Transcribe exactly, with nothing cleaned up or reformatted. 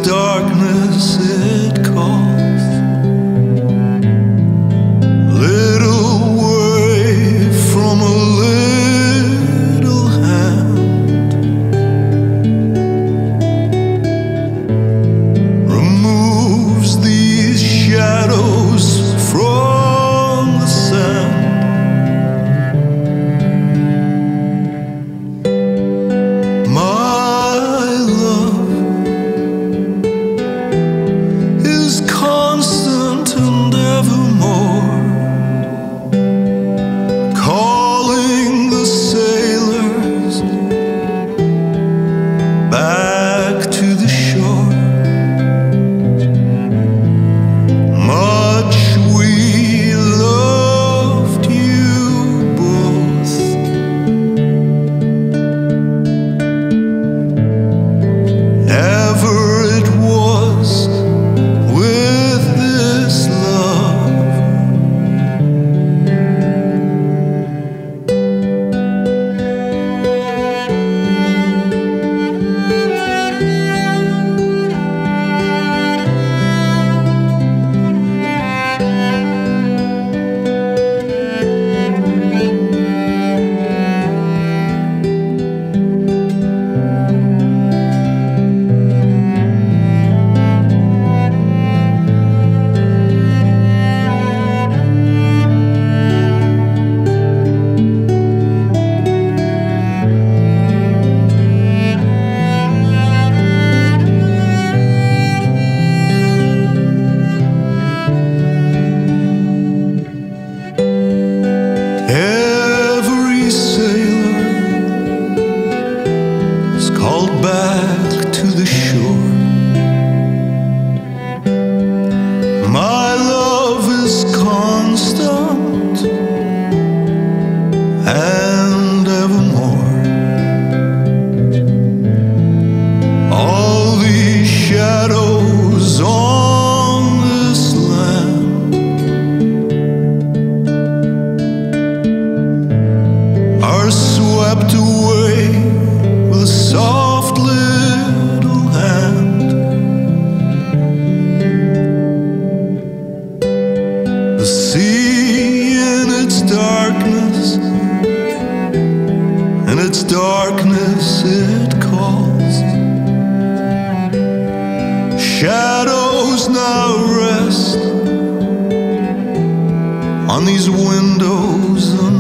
darkness it calls. Little way from a little hand removes these shadows from the sand. Constant and evermore, calling the sailors back to the shore. Much we loved you both, ever it was called back to the shore. My love is constant and evermore. All these shadows on this land are swept away with a soft little hand. The sea in its darkness, in its darkness it calls. Shadows now rest on these windows